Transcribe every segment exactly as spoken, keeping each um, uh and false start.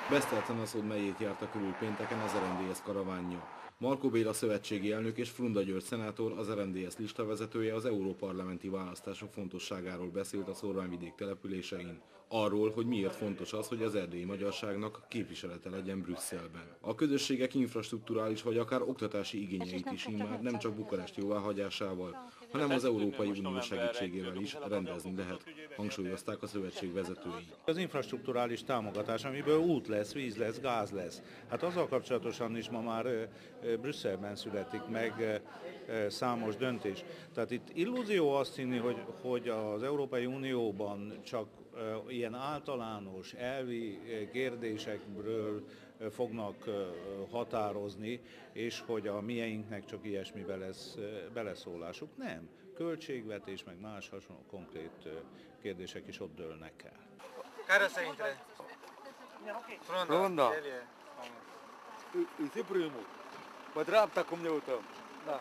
Besztercen-Aszód megyét járta körül pénteken az er en dé es karavánja. Markó Béla szövetségi elnök és Frunda György szenátor, az er en dé es listavezetője az európarlamenti választások fontosságáról beszélt a szórványvidék településein. Arról, hogy miért fontos az, hogy az erdélyi magyarságnak képviselete legyen Brüsszelben. A közösségek infrastrukturális vagy akár oktatási igényeit is immár nem csak Bukarest jóváhagyásával, hanem az Európai Unió segítségével is rendezni lehet, hangsúlyozták a szövetség vezetői. Az infrastrukturális támogatás, amiből út lesz, víz lesz, gáz lesz. Hát azzal kapcsolatosan is ma már Brüsszelben születik meg számos döntés. Tehát itt illúzió azt hinni, hogy, hogy az Európai Unióban csak ilyen általános elvi kérdésekről fognak határozni, és hogy a mieinknek csak ilyesmibe lesz beleszólásuk. Nem. Költségvetés, meg más hasonló konkrét kérdések is ott dőlnek el. Care să intre? Frunda. Frunda. El e. Isi primul. Pe dreapta cum ne uităm. Da.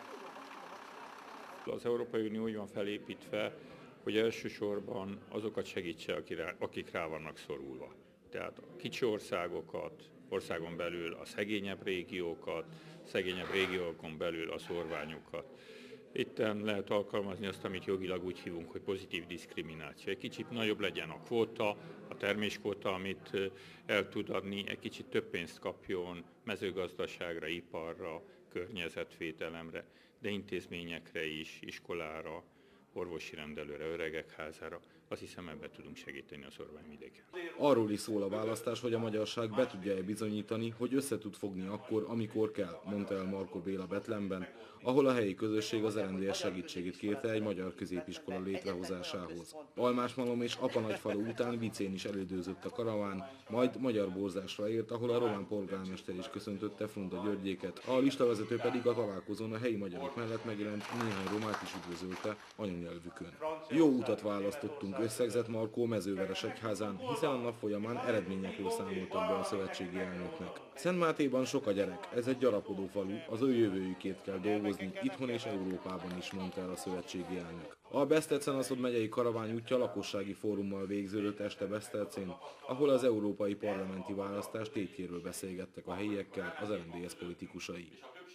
Az Európai Unió úgy van felépítve, hogy elsősorban azokat segítse, akik rá vannak szorulva. Tehát a kicsi országokat, országon belül a szegényebb régiókat, szegényebb régiókon belül a szórványokat. Itten lehet alkalmazni azt, amit jogilag úgy hívunk, hogy pozitív diszkrimináció. Egy kicsit nagyobb legyen a kvóta, a terméskvóta, amit el tud adni, egy kicsit több pénzt kapjon mezőgazdaságra, iparra, környezetvédelemre, de intézményekre is, iskolára, orvosi rendelőre, öregek házára. Azt hiszem, ebben tudunk segíteni a szórványvidéken. Arról is szól a választás, hogy a magyarság be tudja-e bizonyítani, hogy össze tud fogni akkor, amikor kell, mondta el Markó Béla Betlenben, ahol a helyi közösség az er en dé es segítségét kérte egy magyar középiskola létrehozásához. Almásmalom és Apanagyfalu után Vicén is elődőzött a karaván, majd Magyar Borzásra ért, ahol a román polgármester is köszöntötte Frunda Györgyéket, a listavezető pedig a találkozón a helyi magyarok mellett megjelent néhány romát is üdvözölte anyanyelvükön. Jó utat választottunk, összegzett Markó Mezőveresegyházán, hiszen a nap folyamán eredményekről számoltak be a szövetségi elnöknek. Szentmátéban sok a gyerek, ez egy gyarapodó falu, az ő jövőjükét kell dolgozni, itthon és Európában is, mondta el a szövetségi elnök. A Besztercen-Aszód megyei karaván útja lakossági fórummal végződött este Besztercén, ahol az európai parlamenti választás tétjéről beszélgettek a helyiekkel az er en dé es politikusai.